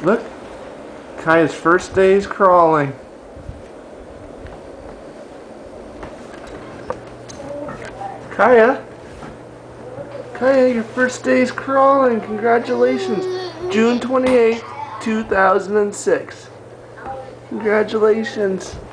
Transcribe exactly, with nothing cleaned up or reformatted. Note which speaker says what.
Speaker 1: Look, Kaya's first day's crawling. Kaya, Kaya, your first day's crawling. Congratulations. June twenty-eighth, two thousand six. Congratulations.